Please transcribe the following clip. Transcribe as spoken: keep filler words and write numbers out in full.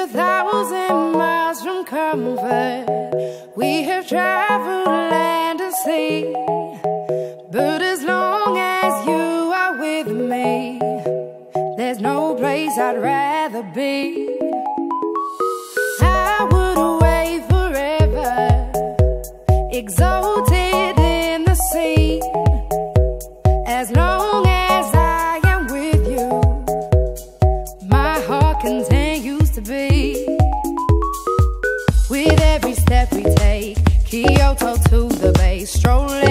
a thousand miles from comfort. We have traveled land and sea, but as long as you are with me, there's no place I'd rather be. I would away forever, exalted in the sea. As long as I am with you, my heart continues to beat. With every step we take, Kyoto to the bay, strolling